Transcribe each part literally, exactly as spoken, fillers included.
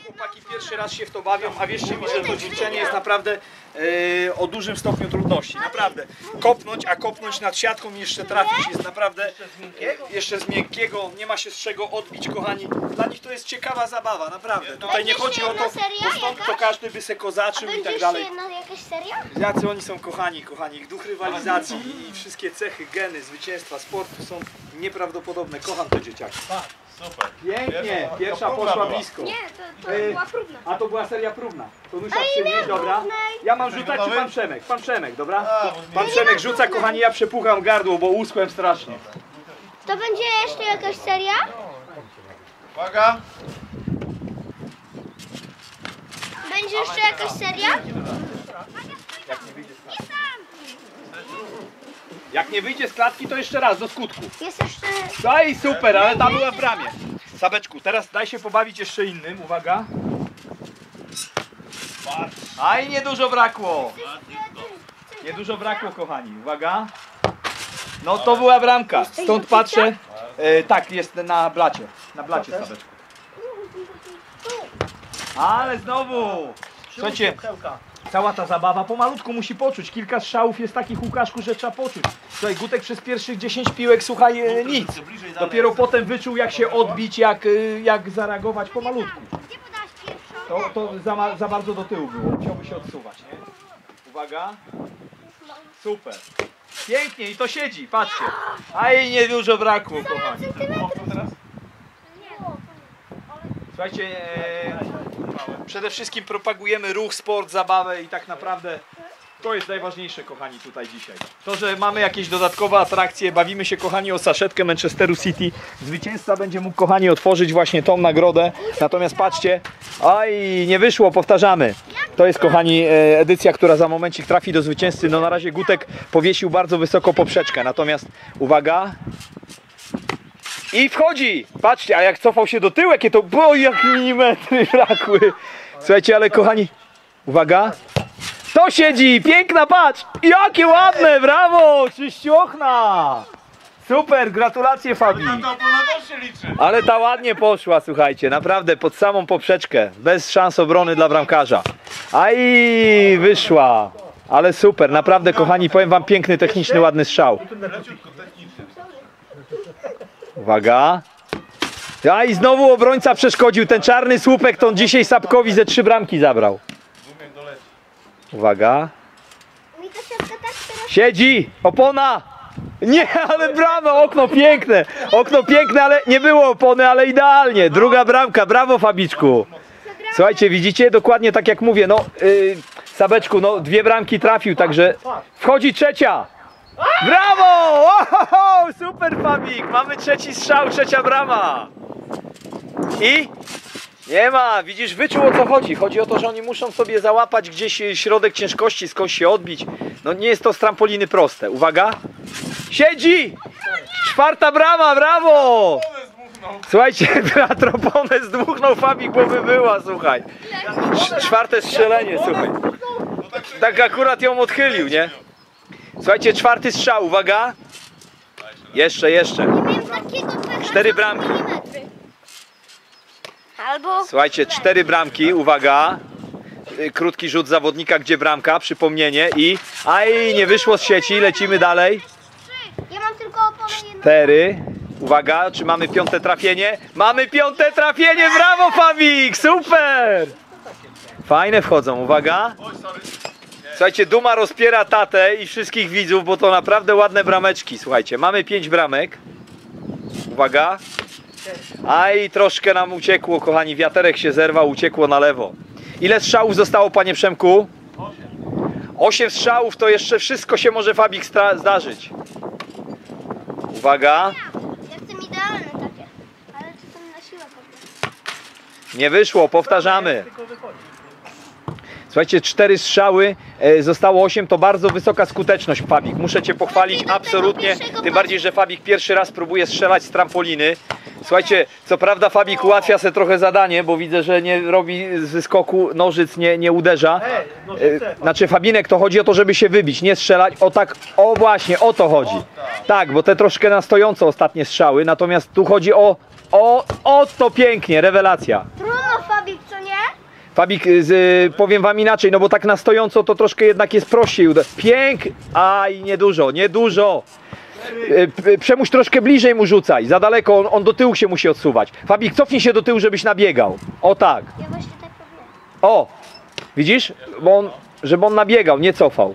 chłopaki pierwszy raz się w to bawią, a wierzcie mi, że to ćwiczenie jest naprawdę e, o dużym stopniu trudności. Naprawdę. Kopnąć, a kopnąć nad siatką i jeszcze trafić jest naprawdę e, jeszcze z miękkiego. Nie ma się z czego odbić, kochani. Dla nich to jest ciekawa zabawa, naprawdę. Tutaj nie chodzi o to, bo stąd to każdy by se kozaczył i tak dalej. Będzie jeszcze jakaś seria? Jacy oni są kochani, kochani. Ich duch rywalizacji i wszystkie cechy, geny, zwycięstwa, sportu są nieprawdopodobne. Kocham te dzieciaki. Super. Pięknie, pierwsza poszła blisko. Nie, to, to E, była próbna. A to była seria próbna. To Nusia przynieś, dobra? Ja mam rzucać czy pan Przemek? Pan Przemek, dobra? Pan Przemek rzuca, kochani, ja przepłucham gardło, bo uschłem strasznie. To będzie jeszcze jakaś seria? Uwaga! Będzie jeszcze jakaś seria? Jak nie wyjdzie z klatki. Jak nie wyjdzie z klatki, to jeszcze raz, do skutku. Jest jeszcze... Daj, super, ale ta była w bramie. Sabeczku, teraz daj się pobawić jeszcze innym, uwaga. Aj, niedużo brakło. Niedużo brakło, kochani, uwaga. No to była bramka, stąd patrzę. E, tak, jest na blacie, na blacie, Sabeczku. Ale znowu, słuchajcie, cała ta zabawa pomalutku musi poczuć. Kilka strzałów jest takich, Łukaszku, że trzeba poczuć. Słuchaj, Gutek przez pierwszych dziesięć piłek, słuchaj, e, nic. Dopiero potem wyczuł, jak się odbić, jak, e, jak zareagować pomalutku. Gdzie podałaś pierwszą? To, to za, ma- za bardzo do tyłu było, musiałby się odsuwać, nie? Uwaga. Super. Pięknie i to siedzi, patrzcie. Aj, niedużo brakło, kochani. Słuchajcie, e, przede wszystkim propagujemy ruch, sport, zabawę i tak naprawdę to jest najważniejsze, kochani, tutaj dzisiaj. To, że mamy jakieś dodatkowe atrakcje, bawimy się, kochani, o saszetkę Manchesteru City. Zwycięzca będzie mógł, kochani, otworzyć właśnie tą nagrodę. Natomiast patrzcie, aj, nie wyszło, powtarzamy. To jest, kochani, edycja, która za momencik trafi do zwycięzcy. No na razie Gutek powiesił bardzo wysoko poprzeczkę, natomiast uwaga. I wchodzi! Patrzcie, a jak cofał się do tyłu, jakie to... Bo jak milimetry brakły! Słuchajcie, ale kochani... Uwaga! To siedzi! Piękna, patrz! Jakie ładne! Brawo! Czyściochna! Super! Gratulacje, Fabi! Ale ta ładnie poszła, słuchajcie. Naprawdę, pod samą poprzeczkę. Bez szans obrony dla bramkarza. Aj! Wyszła! Ale super! Naprawdę, kochani, powiem wam, piękny, techniczny, ładny strzał. Uwaga. A i znowu obrońca przeszkodził. Ten czarny słupek to on dzisiaj Sapkowi ze trzy bramki zabrał. Uwaga. Siedzi. Opona. Nie, ale brawo. Okno piękne. Okno piękne, ale nie było opony, ale idealnie. Druga bramka. Brawo, Fabiczku. Słuchajcie, widzicie? Dokładnie tak jak mówię. No, yy, Sabeczku, no dwie bramki trafił, także wchodzi trzecia. Brawo! Ohoho, super, Fabik! Mamy trzeci strzał, trzecia brama. I nie ma, widzisz, wyczuł, o co chodzi. Chodzi o to, że oni muszą sobie załapać gdzieś środek ciężkości, skądś się odbić. No nie jest to z trampoliny proste. Uwaga! Siedzi! Czwarta brama, brawo! Słuchajcie, troponę zdmuchnął Fabik, bo by była, słuchaj. Czwarte strzelenie, słuchaj. Tak akurat ją odchylił, nie? Słuchajcie, czwarty strzał, uwaga. Jeszcze, jeszcze. Cztery bramki. Albo... Słuchajcie, cztery bramki, uwaga. Krótki rzut zawodnika, gdzie bramka, przypomnienie i... Aj, nie wyszło z sieci, lecimy dalej. Ja mam tylko oponę jedną. Cztery. Uwaga, czy mamy piąte trafienie? Mamy piąte trafienie, brawo, Fabik, super! Fajne wchodzą, uwaga. Słuchajcie, duma rozpiera tatę i wszystkich widzów, bo to naprawdę ładne brameczki. Słuchajcie, mamy pięć bramek. Uwaga. Aj, troszkę nam uciekło, kochani, wiaterek się zerwał, uciekło na lewo. Ile strzałów zostało, panie Przemku? Osiem strzałów, to jeszcze wszystko się może, Fabik, zdarzyć. Uwaga. Ja chcę idealne takie, ale to tam na siłę po prostu. Nie wyszło, powtarzamy. Słuchajcie, cztery strzały, e, zostało osiem, to bardzo wysoka skuteczność, Fabik. Muszę cię pochwalić absolutnie, tym bardziej, że Fabik pierwszy raz próbuje strzelać z trampoliny. Słuchajcie, co prawda Fabik ułatwia sobie trochę zadanie, bo widzę, że nie robi z wyskoku, nożyc nie, nie uderza. E, znaczy Fabinek, to chodzi o to, żeby się wybić, nie strzelać. O tak, o właśnie, o to chodzi. Tak, bo te troszkę na stojąco ostatnie strzały, natomiast tu chodzi o, o, o to pięknie, rewelacja. Trudno, Fabik, co nie? Fabik, z, powiem wam inaczej, no bo tak na stojąco to troszkę jednak jest prościej. Pięk, aj, niedużo, niedużo. Przemuś troszkę bliżej mu rzucaj, za daleko, on, on do tyłu się musi odsuwać. Fabik, cofnij się do tyłu, żebyś nabiegał. O tak. Ja właśnie tak powiem. O, widzisz? Bo on, żeby on nabiegał, nie cofał.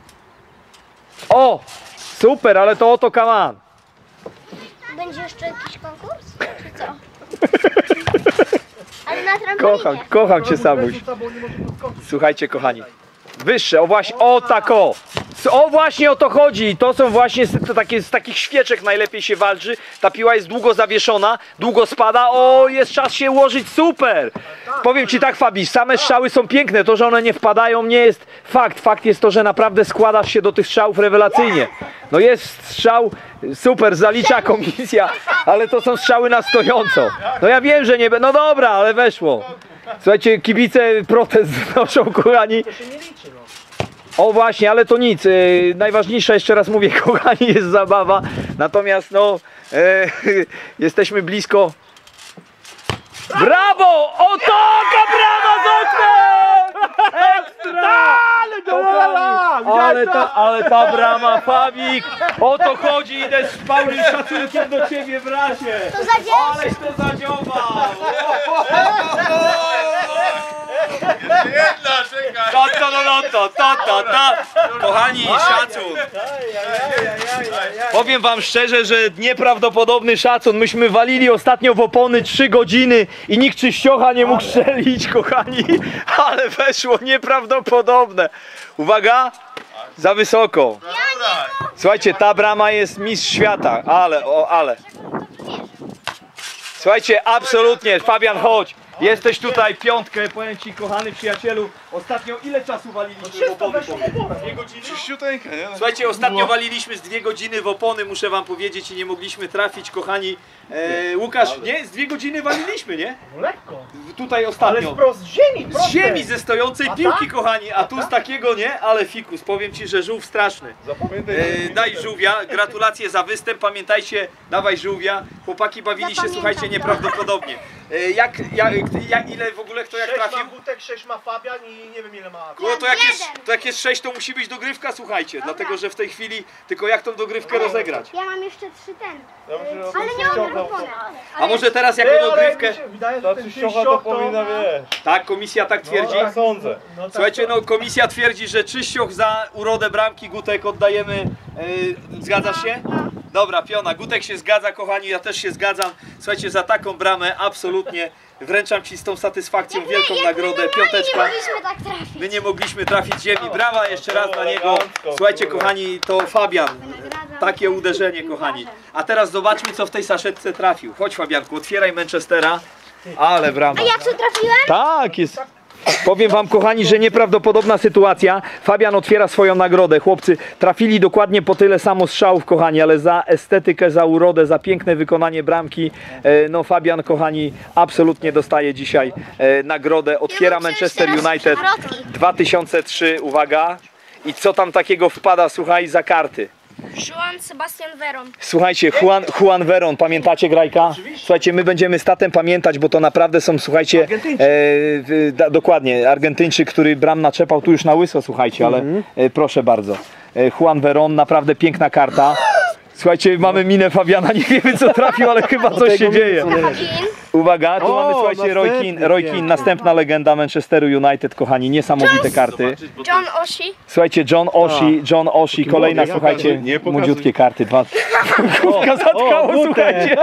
O, super, ale to oto kaman. Będzie jeszcze jakiś konkurs? Czy co? Ale na trampolinie. Kocham, kocham cię, Samuś. Słuchajcie, kochani. Wyższe, o właśnie, o tak o. O właśnie o to chodzi. To są właśnie z, to takie, z takich świeczek najlepiej się walczy. Ta piła jest długo zawieszona, długo spada. O, jest czas się ułożyć, super. Powiem ci tak, Fabi, same strzały są piękne. To, że one nie wpadają, nie jest fakt. Fakt jest to, że naprawdę składasz się do tych strzałów rewelacyjnie. No jest strzał, super, zalicza komisja, ale to są strzały na stojąco. No ja wiem, że nie będzie. No dobra, ale weszło. Słuchajcie, kibice protest wnoszą, kochani. O właśnie, ale to nic. Yy, najważniejsza, jeszcze raz mówię, kochani, jest zabawa. Natomiast no, yy, jesteśmy blisko. Brawo! O taka brawa z oknem! Ekstra! Kochani, ale ta, ale ta brama, Fabik! O to chodzi, idę z pełnym szacunkiem do ciebie w razie. To zadziała. Aleś to zadziował! Jedna, czekaj! To, to, no, to, to, to, to. Kochani, szacun. Powiem wam szczerze, że nieprawdopodobny szacun. Myśmy walili ostatnio w opony trzy godziny i nikt czyściocha nie mógł strzelić, kochani. Ale weszło nieprawdopodobne. Uwaga, za wysoko. Słuchajcie, ta brama jest mistrz świata, ale, o, ale. Słuchajcie, absolutnie, Fabian, chodź. Jesteś tutaj, piątkę, powiem ci, kochany przyjacielu. Ostatnio ile czasu waliliśmy w opony? Dwie godziny? Czyściuteńka, nie? Słuchajcie, ostatnio waliliśmy z dwie godziny w opony, muszę wam powiedzieć, i nie mogliśmy trafić, kochani. E, Łukasz, nie? Z dwie godziny waliliśmy, nie? Lekko. Tutaj ostatnio. Ale wprost z ziemi, Z proste. ziemi, ze stojącej A piłki, tak? kochani, a tu z takiego nie, ale fikus, powiem ci, że żółw straszny. Zapamiętaj. E, daj żółwia, gratulacje za występ, pamiętajcie, dawaj żółwia. Chłopaki bawili się, Zapamiętam słuchajcie, to. nieprawdopodobnie. E, jak, jak, jak, ile w ogóle kto jak sześć trafił? ma Gutek, sześć ma Fabian i nie wiem ile ma. No to jak, jest, Jeden. to jak jest sześć, to musi być dogrywka, słuchajcie, dlatego że w tej chwili tylko jak tą dogrywkę rozegrać. Ja mam jeszcze trzy ten. Ja myślę, że Ale nie mam opony. A może teraz jako Ty, ale dogrywkę? mi się wydaje, że ta ten czyściocha czyścioch to powinna, wiesz. Tak, komisja tak twierdzi. Tak sądzę. No tak, Słuchajcie, to- no komisja twierdzi, że Czyścioch za urodę bramki, Gutek oddajemy. Yy, zgadzasz się? Dobra, piona. Gutek się zgadza, kochani, ja też się zgadzam. Słuchajcie, za taką bramę absolutnie wręczam ci z tą satysfakcją wielką Jak my nagrodę, normalnie piąteczka. nie mogliśmy tak trafić. My nie mogliśmy trafić ziemi. Brawa jeszcze raz dla niego. Elegancko, Słuchajcie, kurwa. kochani, to Fabian. Nagradzam. Takie uderzenie, kochani. A teraz zobaczmy, co w tej saszetce trafił. Chodź, Fabianku, otwieraj Manchestera. Ale brama. A ja co trafiłem? Tak, jest. Powiem wam, kochani, że nieprawdopodobna sytuacja. Fabian otwiera swoją nagrodę. Chłopcy trafili dokładnie po tyle samo strzałów, kochani, ale za estetykę, za urodę, za piękne wykonanie bramki, e, no Fabian, kochani, absolutnie dostaje dzisiaj e, nagrodę. Otwiera Manchester United dwa tysiące trzy, uwaga. I co tam takiego wpada, słuchaj, za karty? Juan Sebastian Veron. Słuchajcie, Juan, Juan Veron, pamiętacie Grajka? Słuchajcie, my będziemy z tatem pamiętać, bo to naprawdę są, słuchajcie, Argentyńczyk. e, w- da, dokładnie, Argentyńczyk, który bram naczepał tu już na łyso, słuchajcie, ale e, proszę bardzo. E, Juan Veron, naprawdę piękna karta. Słuchajcie, mamy minę Fabiana, nie wiemy co trafił, ale chyba coś się dzieje. Uwaga, tu O, mamy, słuchajcie, Roy następny Keane, Roy pies. Keane, następna legenda Manchesteru United, kochani, niesamowite karty. John Oshie. Słuchajcie, John Oshie, John Oshie, kolejna, młody, słuchajcie, nie pokazuj. młodziutkie karty, dwa. Główka zatkało, Gutek. słuchajcie.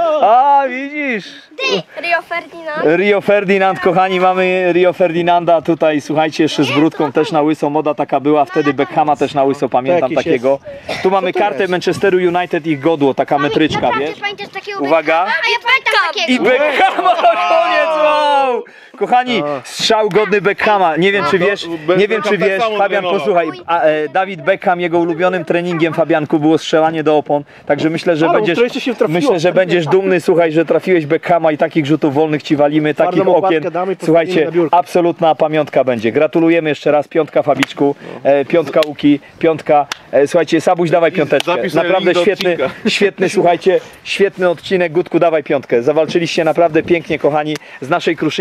A, widzisz? Ty, Rio Ferdinand. Rio Ferdinand, kochani, mamy Rio Ferdinanda tutaj, słuchajcie, jeszcze z brudką też na łyso, moda taka była, wtedy Beckhama też na łyso, pamiętam jakiś takiego. Tu mamy to kartę jest? Manchesteru United, ich godło, taka metryczka, Naprawdę wiesz? pamiętasz takiego Uwaga. Beckhama? A ja pamiętam I takiego. Beckhama na koniec, wow! Kochani, strzał godny Beckhama, nie wiem czy wiesz, nie wiem czy Beckham tak wiesz, samo Fabian, trenował. posłuchaj, a, e, Dawid Beckham, jego ulubionym treningiem, Fabianku, było strzelanie do opon, także myślę, że Ale, będziesz, bo to jeszcze się trafiło. myślę, że będziesz dumny, słuchaj, że trafiłeś Beckhama i takich rzutów wolnych ci walimy, takich Twardą okładkę okien, damy i postawimy słuchajcie, na biurko. absolutna pamiątka będzie. Gratulujemy jeszcze raz, piątka Fabiczku, e, piątka Łuki, piątka, e, słuchajcie, Sabuś, dawaj piąteczkę, Zapisz sobie naprawdę link do świetny, odcinka. świetny, słuchajcie, świetny odcinek, Gutku, dawaj piątkę, zawalczyliście naprawdę pięknie, kochani, z naszej kruszyńskiej areny.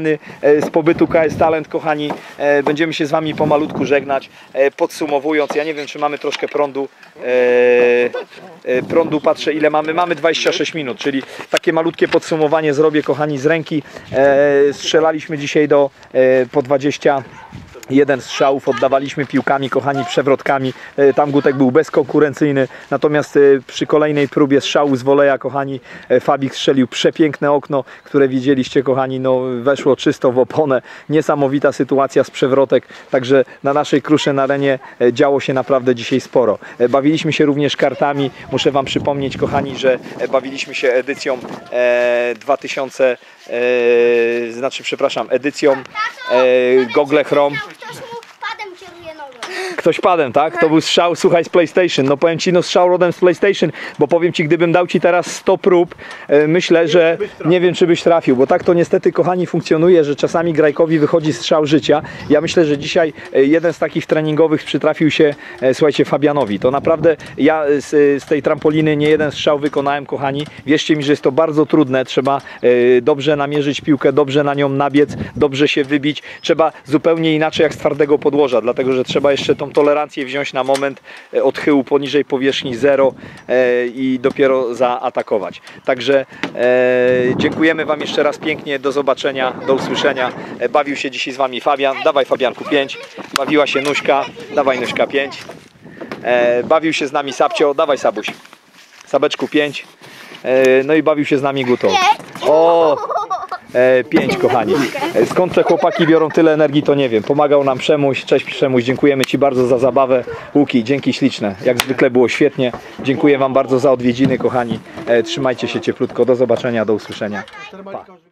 tereny e, z pobytu K S Talent, kochani. E, będziemy się z Wami pomalutku żegnać. E, podsumowując, ja nie wiem, czy mamy troszkę prądu. E, e, prądu patrzę, ile mamy. Mamy dwadzieścia sześć minut, czyli takie malutkie podsumowanie zrobię, kochani, z ręki. E, strzelaliśmy dzisiaj do e, po dwadzieścia jeden strzałów, oddawaliśmy piłkami, kochani, przewrotkami. E, Tam Gutek był bezkonkurencyjny, natomiast e, przy kolejnej próbie strzału z woleja, kochani, e, Fabik strzelił przepiękne okno, które widzieliście, kochani, no weszło czysto w oponę. Niesamowita sytuacja z przewrotek, także na naszej Kruszyn Arenie e, działo się naprawdę dzisiaj sporo. E, Bawiliśmy się również kartami. Muszę Wam przypomnieć, kochani, że e, bawiliśmy się edycją e, dwa tysiące, e, znaczy, przepraszam, edycją e, Google Chrome. Ktoś mu padem kieruje nogą. Ktoś padem, tak? To był strzał, słuchaj, z PlayStation. No powiem Ci, no strzał rodem z PlayStation, bo powiem Ci, gdybym dał Ci teraz sto prób, e, myślę, że nie wiem, czy byś trafił, bo tak to niestety, kochani, funkcjonuje, że czasami grajkowi wychodzi strzał życia. Ja myślę, że dzisiaj e, jeden z takich treningowych przytrafił się, e, słuchajcie, Fabianowi. To naprawdę ja z, z tej trampoliny nie jeden strzał wykonałem, kochani. Wierzcie mi, że jest to bardzo trudne. Trzeba e, dobrze namierzyć piłkę, dobrze na nią nabiec, dobrze się wybić. Trzeba zupełnie inaczej jak z twardego podłoża, dlatego że trzeba jeszcze tą tolerancję wziąć na moment e, odchyłu poniżej powierzchni zero e, i dopiero zaatakować. Także e, dziękujemy Wam jeszcze raz pięknie, do zobaczenia, do usłyszenia. E, bawił się dzisiaj z Wami Fabian, dawaj Fabianku pięć, bawiła się Nuśka, dawaj Nuśka pięć, e, bawił się z nami Sabcio, dawaj Sabuś, Sabeczku pięć, e, no i bawił się z nami Guto. O! E, pięć, kochani. E, skąd te chłopaki biorą tyle energii, to nie wiem. Pomagał nam Przemuś. Cześć Przemuś, dziękujemy Ci bardzo za zabawę. Łuki, dzięki śliczne. Jak zwykle było świetnie. Dziękuję Wam bardzo za odwiedziny, kochani. E, trzymajcie się cieplutko. Do zobaczenia, do usłyszenia. Pa.